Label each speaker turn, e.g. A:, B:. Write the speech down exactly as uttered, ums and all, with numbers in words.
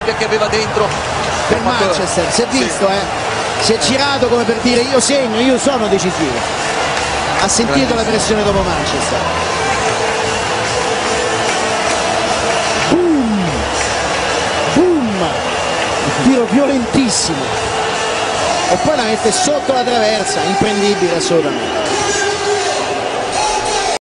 A: che aveva dentro
B: per Manchester, si è visto, sì. eh? Si è girato come per dire io segno, io sono decisivo. Ha sentito la pressione dopo Manchester. Boom! Boom! Tiro violentissimo. E poi la mette sotto la traversa, imprendibile assolutamente.